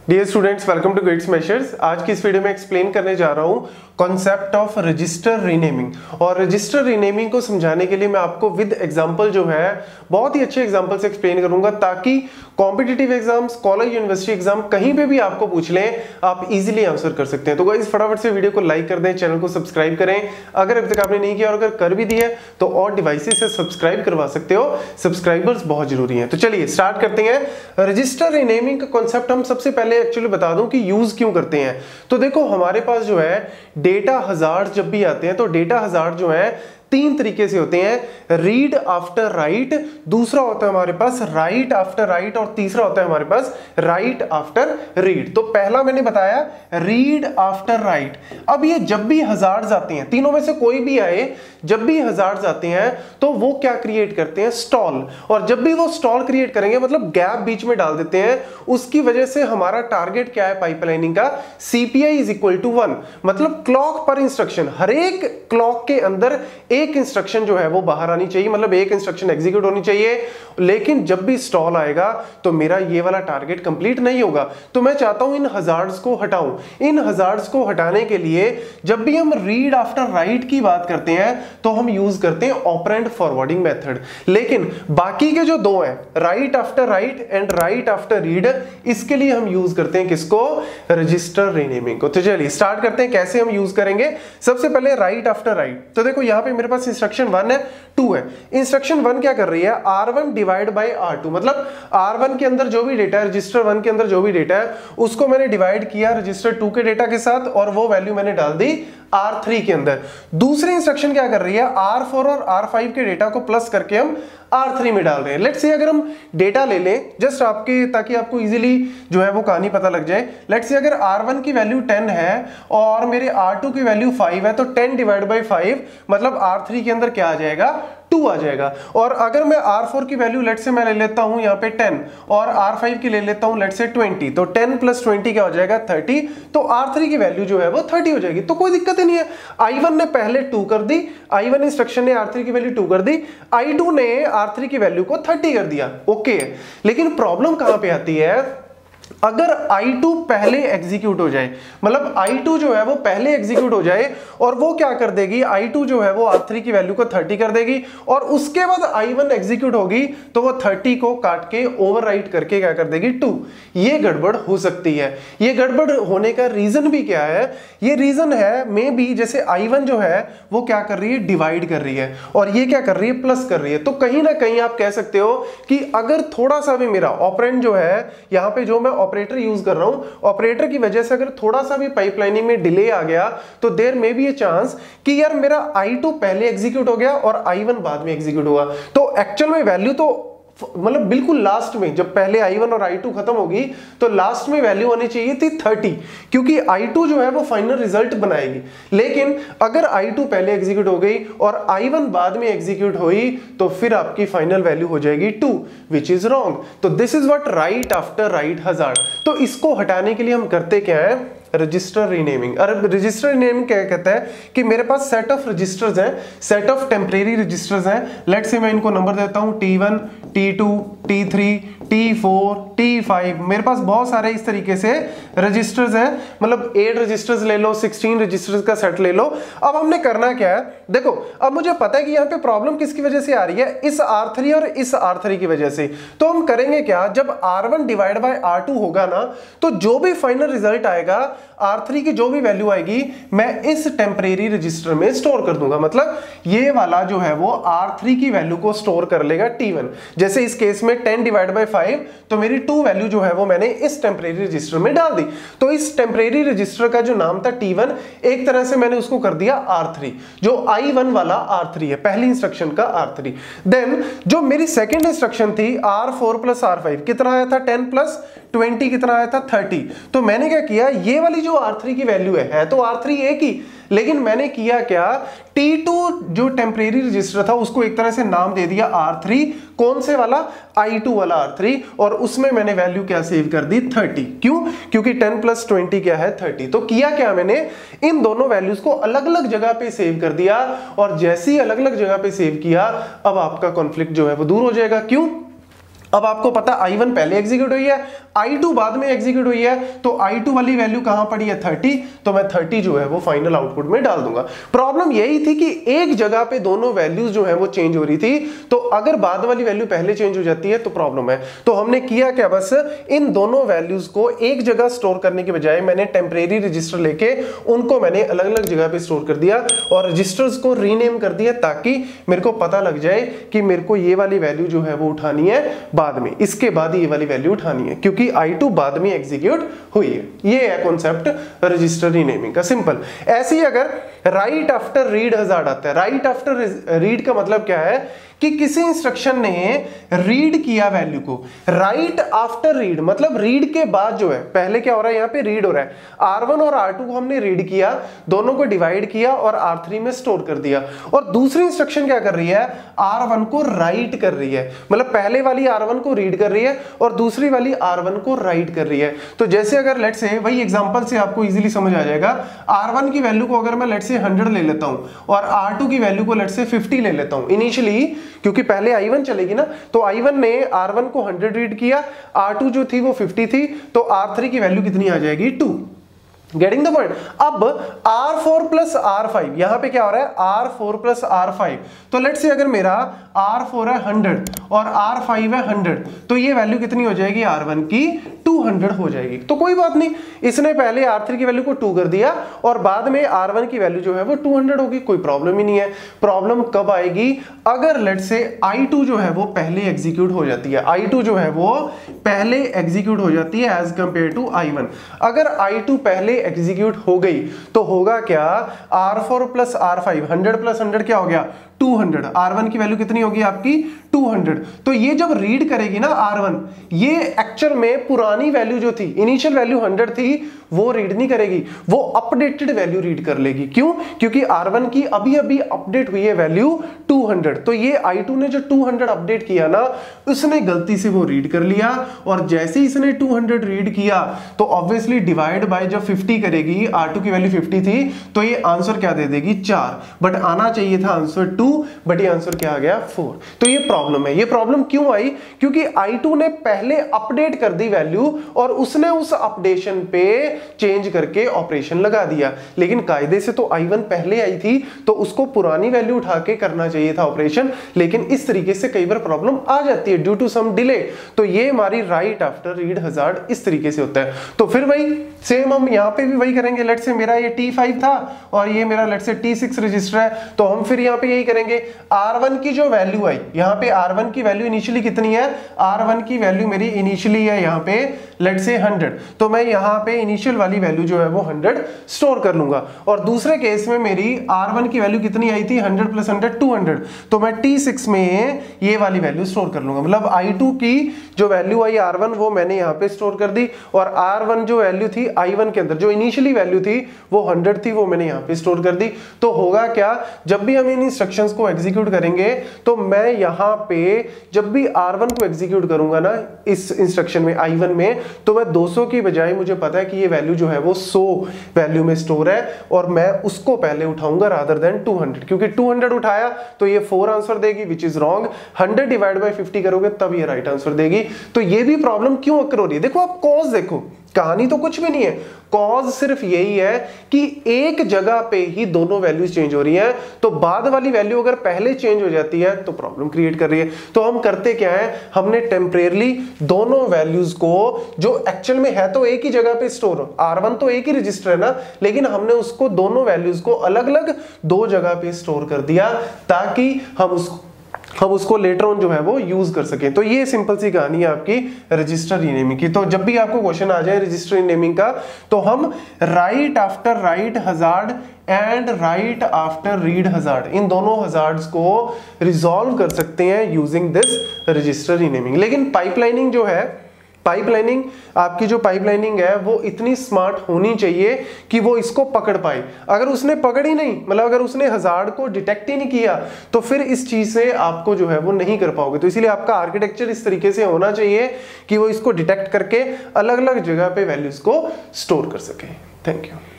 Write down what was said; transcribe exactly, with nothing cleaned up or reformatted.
Dear students, welcome to grades measures. आज की इस वीडियो में एक्सप्लेन करने जा रहा हूँ कॉन्सेप्ट ऑफ रजिस्टर रीनेमिंग। और रजिस्टर रीनेमिंग को समझाने के लिए मैं आपको विद एग्जांपल जो है बहुत ही अच्छे एग्जांपल से एक्सप्लेन करूंगा, ताकि competitive exams, college, university exam कहीं पे भी आपको पूछ लें आप इजीली आंसर कर सकते हैं। तो गाइस फटाफट से वीडियो को लाइक कर दें, चैनल को सब्सक्राइब करें अगर अभी तक आपने नहीं किया, और अगर कर भी दिया तो और डिवाइसेस से सब्सक्राइब करवा सकते हो। सब्सक्राइबर्स बहुत जरूरी हैं। तो चलिए स्टार्ट करते हैं। रजिस्टर रीनेमिंग का कॉन्सेप्ट हम सबसे पहले एक्चुअली बता दूं कि यूज क्यों करते हैं। तो देखो हमारे पास जो है डेटा हजार्ड जब भी आते हैं तो डेटा हजार्ड जो है तीन तरीके से होते हैं, रीड आफ्टर राइट, दूसरा होता है हमारे पास राइट आफ्टर राइट, और तीसरा होता है हमारे पास राइट आफ्टर रीड। तो पहला मैंने बताया रीड आफ्टर राइट। अब ये जब भी हजार्ड्स आते हैं, तीनों में से कोई भी आए, जब भी हजार्ड्स आते हैं तो वो क्या क्रिएट करते हैं, स्टॉल। और जब भी वो स्टॉल क्रिएट करेंगे मतलब गैप बीच में डाल देते हैं, उसकी वजह से हमारा टारगेट क्या है पाइपलाइनिंग का, CPI is equal to one, मतलब क्लॉक पर इंस्ट्रक्शन, हर एक क्लॉक के अंदर एक इंस्ट्रक्शन जो है वो बाहर आनी चाहिए, मतलब एक इंस्ट्रक्शन एग्जीक्यूट होनी चाहिए। लेकिन जब भी स्टॉल आएगा तो मेरा ये वाला टारगेट कंप्लीट नहीं होगा। तो मैं चाहता हूं इन हजार्ड्स को हटाऊं। इन हजार्ड्स को हटाने के लिए जब भी हम रीड आफ्टर राइट की बात करते हैं तो हम यूज करते हैं ऑपरेंड फॉरवर्डिंग मेथड। लेकिन बाकी के जो दो हैं, write after write and write after read, इसके लिए हम यूज करते हैं किसको, रजिस्टर रीनेमिंग को। तो चलिए स्टार्ट करते हैं कैसे हम यूज करेंगे। सबसे पहले राइट आफ्टर राइट। तो देखो यहां पे मेरे पास इंस्ट्रक्शन वन है, टू है। इंस्ट्रक्शन वन क्या कर रही है, R one divide by R two, मतलब आर वन के अंदर जो भी डेटा है, रजिस्टर वन के अंदर जो भी डेटा है उसको मैंने डिवाइड किया रजिस्टर टू के डेटा के साथ, और वो वैल्यू मैंने डाल दी आर थ्री के अंदर। दूसरी इंस्ट्रक्शन क्या कर रही है, आर फोर और आर फाइव के डेटा को प्लस करके हम आर थ्री में डाल रहे हैं। लेट्स से अगर हम डेटा ले लें जस्ट आपके, ताकि आपको इजीली जो है वो कहानी पता लग जाए। लेट्स से अगर आर वन की वैल्यू टेन है और मेरे आर टू की वैल्यू फाइव है, तो टेन डिवाइड बाई फाइव मतलब आर थ्री के अंदर क्या आ जाएगा, टू आ जाएगा। और अगर मैं आर फोर की वैल्यू लेट्स से मैं ले लेता हूं यहाँ पे टेन, और आर फाइव की ले लेता हूं लेट्स से ट्वेंटी, तो टेन प्लस ट्वेंटी क्या हो जाएगा, थर्टी। तो आर थ्री की वैल्यू जो है वो थर्टी हो जाएगी। तो कोई दिक्कत ही नहीं है। आई वन ने पहले टू कर दी, आई वन इंस्ट्रक्शन ने आर थ्री की वैल्यू टू कर दी, आई टू ने आर थ्री की वैल्यू को थर्टी कर दिया। ओके, लेकिन प्रॉब्लम कहां पे आती है, अगर आई टू पहले एग्जीक्यूट हो जाए, मतलब आई टू जो है वो पहले एग्जीक्यूट हो जाए और वो क्या कर देगी, आई टू जो है वो आर थ्री की वैल्यू को थर्टी कर देगी, और उसके बाद आई वन एग्जीक्यूट होगी तो वो थर्टी को काट के ओवरराइट करके क्या कर देगी, टू। ये गड़बड़ हो सकती है। ये गड़बड़ होने का रीजन भी क्या है, ये रीजन है मे बी जैसे आई वन जो है वो क्या कर रही है, डिवाइड कर रही है, और ये क्या कर रही है, प्लस कर रही है। तो कहीं ना कहीं आप कह सकते हो कि अगर थोड़ा सा भी मेरा ऑपरेंड जो है, यहां पे जो मैं ऑपरेटर यूज कर रहा हूं, ऑपरेटर की वजह से अगर थोड़ा सा भी पाइपलाइनिंग में डिले आ गया तो there may be a chance कि यार मेरा आई टू पहले एग्जीक्यूट हो गया और आई वन बाद में एग्जीक्यूट हुआ। तो एक्चुअल में वैल्यू तो मतलब बिल्कुल लास्ट में, जब पहले आई वन और आई टू खत्म होगी तो लास्ट में वैल्यू आनी चाहिए थी थर्टी, क्योंकि आई टू जो है वो फाइनल रिजल्ट बनाएगी। लेकिन अगर आई टू पहले एग्जीक्यूट हो गई और आई वन बाद में एग्जीक्यूट हुई तो फिर आपकी फाइनल वैल्यू हो जाएगी टू, विच इज रॉन्ग। तो this is what write after write hazard. तो इसको हटाने के लिए हम करते क्या है, रजिस्टर रीनेमिंग। और रजिस्टर रीनेमिंग क्या कहता है कि मेरे पास सेट ऑफ रजिस्टर्स हैं, सेट ऑफ टेम्परेरी रजिस्टर्स हैं। लेट्स से मैं इनको नंबर देता हूं T one, T two, T three, T four, T five. मेरे पास बहुत सारे इस तरीके से रजिस्टर्स हैं, मतलब एट रजिस्टर्स ले लो, सिक्सटीन रजिस्टर्स का सेट ले लो। अब हमने करना क्या है, देखो अब मुझे पता है कि यहाँ पे प्रॉब्लम किसकी वजह से आ रही है, इस आर थ्री और इस आर थ्री की वजह से। तो हम करेंगे क्या, जब R one divide by R two होगा ना, तो जो भी फाइनल रिजल्ट आएगा, आर थ्री की जो भी वैल्यू आएगी, मैं इस टेम्परेरी रजिस्टर में स्टोर कर दूंगा। मतलब ये वाला जो है वो आर थ्री की वैल्यू को स्टोर कर लेगा टी वन। जैसे इस केस में टेन डिवाइड बाय फाइव, तो मेरी टू वैल्यू जो है वो मैंने इस टेम्परेरी रजिस्टर में डाल दी। तो इस टेम्परेरी रजिस्टर का जो नाम था टी वन, एक तरह से मैंने उसको कर दिया आर थ्री, जो आई वन वाला आर थ्री है, पहली इंस्ट्रक्शन का आर थ्री। देन जो मेरी सेकेंड इंस्ट्रक्शन थी R four plus R five, कितना आया था, टेन प्लस ट्वेंटी कितना आया था, थर्टी। तो मैंने क्या किया, ये वाली जो आर थ्री की वैल्यू है, है तो आर थ्री एक ही, लेकिन मैंने किया क्या, टी टू जो टेम्परेरी रजिस्टर था उसको एक तरह से नाम दे दिया आर थ्री। कौन से वाला, आई टू वाला आर थ्री, और उसमें मैंने वैल्यू क्या सेव कर दी, थर्टी। क्यों, क्योंकि टेन प्लस ट्वेंटी क्या है, थर्टी। तो किया क्या मैंने, इन दोनों वैल्यूज को अलग अलग जगह पे सेव कर दिया, और जैसे ही अलग अलग जगह पे सेव किया अब आपका कॉन्फ्लिक्ट जो है वो दूर हो जाएगा। क्यों, अब आपको पता आई वन पहले एग्जीक्यूट हुई है, आई टू बाद में एग्जीक्यूट हुई है, तो आई टू वाली वैल्यू कहां पड़ी है थर्टी, तो मैं थर्टी जो है वो फाइनल आउटपुट में डाल दूंगा। प्रॉब्लम यही थी कि एक जगह पे दोनों वैल्यूज जो है वो चेंज हो रही थी, तो अगर बाद वाली वैल्यू पहले चेंज हो जाती है तो प्रॉब्लम है। तो हमने किया क्या, बस इन दोनों वैल्यूज को एक जगह स्टोर करने के बजाय मैंने टेम्परेरी रजिस्टर लेके उनको मैंने अलग अलग जगह पे स्टोर कर दिया और रजिस्टर्स को रीनेम कर दिया, ताकि मेरे को पता लग जाए कि मेरे को ये वाली वैल्यू जो है वो उठानी है बाद में, इसके बाद ये वाली वैल्यू उठानी है, क्योंकि आई टू बाद में एग्जीक्यूट हुई है। ये है कॉन्सेप्ट रजिस्टर रीनेमिंग का, सिंपल। ऐसे ही अगर राइट आफ्टर रीड हजार्ड आता है, राइट आफ्टर रीड का मतलब क्या है कि किसी इंस्ट्रक्शन ने रीड किया वैल्यू को, राइट आफ्टर रीड मतलब रीड के बाद जो है, पहले क्या हो रहा है, यहां पे रीड हो रहा है, आर वन और आर टू को हमने रीड किया, दोनों को डिवाइड किया और आर थ्री में स्टोर कर दिया, और दूसरी इंस्ट्रक्शन क्या कर रही है, आर वन को राइट कर रही है, मतलब पहले वाली आर वन को रीड कर रही है और दूसरी वाली आर वन को राइट कर रही है। तो जैसे अगर लेट से, वही एग्जांपल से आपको इजीली समझ आ जाएगा, आर वन की वैल्यू को अगर मैं लेट से हंड्रेड ले लेता हूं और आर टू की वैल्यू को लेट से फिफ्टी ले लेता हूं इनिशियली, क्योंकि पहले आई वन चलेगी ना, तो आई वन ने आर वन को हंड्रेड रीड किया, आर टू जो थी वो फिफ्टी थी, तो आर थ्री की वैल्यू कितनी आ जाएगी, टू। Getting the point. अब R four plus R five, यहां पे क्या हो रहा है, R four plus R five, तो लेट्स से अगर मेरा आर फोर है हंड्रेड और आर फाइव है हंड्रेड, तो ये वैल्यू कितनी हो जाएगी, आर वन की टू हंड्रेड हो जाएगी। तो कोई बात नहीं, इसने पहले आर थ्री की वैल्यू को टू कर दिया और बाद में आर वन की वैल्यू जो है वो टू हंड्रेड होगी, कोई प्रॉब्लम ही नहीं है। प्रॉब्लम कब आएगी, अगर लेट्स से आई टू जो है वो पहले एग्जीक्यूट हो जाती है, आई टू जो है वो पहले एग्जीक्यूट हो जाती है as compare to I one. अगर आई टू पहले एग्जीक्यूट हो गई तो होगा क्या, R four plus R five, hundred plus hundred क्या हो गया, टू हंड्रेड, आर वन की वैल्यू कितनी होगी आपकी, टू हंड्रेड। तो ये जब रीड करेगी ना आर वन, ये एक्चुअल में पुरानी वैल्यू जो थी, इनिशियल वैल्यू हंड्रेड थी, वो रीड नहीं करेगी, वो अपडेटेड वैल्यू रीड कर लेगी। क्यों, क्योंकि आर वन की अभी अभी अपडेट हुई है वैल्यू टू हंड्रेड, तो ये आई टू ने जो टू हंड्रेड अपडेट किया ना, उसने गलती से वो रीड कर लिया, और जैसे ही इसने टू हंड्रेड रीड किया तो ऑब्वियसली डिवाइड बाय जब फिफ्टी करेगी, आर टू की वैल्यू फिफ्टी थी, तो ये आंसर क्या दे देगी, चार, बट आना चाहिए था आंसर टू, बट ये आंसर क्या आ गया, फोर। तो ये प्रॉब्लम है। ये प्रॉब्लम क्यों आई, क्योंकि आई टू ने पहले अपडेट कर दी वैल्यू और उसने उस अपडेशन पे चेंज करके ऑपरेशन लगा दिया, लेकिन कायदे से तो आई वन पहले आई थी, तो उसको पुरानी वैल्यू उठा के करना चाहिए था ऑपरेशन, लेकिन इस तरीके से कई बार प्रॉब्लम आ जाती है ड्यू टू सम डिले। तो ये हमारी राइट आफ्टर रीड हजार्ड इस तरीके से होता है। तो फिर वही सेम हम यहां पे भी वही करेंगे। लेट से मेरा ये टी फाइव था और ये मेरा लेट से टी सिक्स रजिस्टर है, तो हम फिर यहां पे यही करेंगे, आर वन की जो वैल्यू आई, यहां पे आर वन की वैल्यू इनिशियली कितनी है, आर वन की वैल्यू मेरी इनिशियली है यहां पे लेट से हंड्रेड, तो मैं यहां पे इनिशियल वाली वैल्यू जो है वो हंड्रेड स्टोर कर लूंगा। और दूसरे केस में मेरी आर वन की वैल्यू कितनी आई थी, hundred plus hundred two hundred, तो मैं टी सिक्स में ये वाली वैल्यू स्टोर कर लूंगा। मतलब आई टू की जो वैल्यू आई आर वन, वो मैंने यहां पे स्टोर कर दी, और आर वन जो वैल्यू थी आई वन के अंदर, जो इनिशियली वैल्यू थी वो हंड्रेड थी, वो मैंने यहां पे स्टोर कर दी। तो होगा क्या, जब भी हम इन इंस्ट्रक्शंस को एग्जीक्यूट करेंगे, तो मैं यहां पे जब भी आर वन को एग्जीक्यूट करूंगा ना इस इंस्ट्रक्शन में आई वन में, तो मैं दो सौ की बजाय मुझे पता है कि ये वैल्यू जो है वो सौ वैल्यू में स्टोर है, और मैं उसको पहले उठाऊंगा रादर देन टू हंड्रेड, क्योंकि टू हंड्रेड उठाया तो ये फोर आंसर देगी, which is wrong. Hundred divide by fifty करोगे तब ये राइट आंसर देगी। तो ये भी प्रॉब्लम क्यों अकर हो रही है, देखो आप कॉज देखो, कहानी तो कुछ भी नहीं है, कॉज सिर्फ यही है कि एक जगह पे ही दोनों वैल्यूज चेंज हो रही हैं, तो बाद वाली वैल्यू अगर पहले चेंज हो जाती है तो प्रॉब्लम क्रिएट कर रही है। तो हम करते क्या है, हमने टेम्परेरली दोनों वैल्यूज को, जो एक्चुअल में है तो एक ही जगह पे स्टोर, आर वन तो एक ही रजिस्टर है ना, लेकिन हमने उसको दोनों वैल्यूज को अलग अलग दो जगह पे स्टोर कर दिया, ताकि हम उसको हम उसको लेटर ऑन जो है वो यूज कर सके। तो ये सिंपल सी कहानी है आपकी रजिस्टर रीनेमिंग की। तो जब भी आपको क्वेश्चन आ जाए रजिस्टर रीनेमिंग का, तो हम write after write hazard and write after read hazard, इन दोनों हजार्ड्स को रिजॉल्व कर सकते हैं यूजिंग दिस रजिस्टर रीनेमिंग। लेकिन पाइपलाइनिंग जो है, पाइपलाइनिंग आपकी जो पाइपलाइनिंग है वो इतनी स्मार्ट होनी चाहिए कि वो इसको पकड़ पाए। अगर उसने पकड़ ही नहीं, मतलब अगर उसने हजार्ड को डिटेक्ट ही नहीं किया, तो फिर इस चीज से आपको जो है वो नहीं कर पाओगे। तो इसीलिए आपका आर्किटेक्चर इस तरीके से होना चाहिए कि वो इसको डिटेक्ट करके अलग अलग जगह पे वैल्यूज को स्टोर कर सके। Thank you.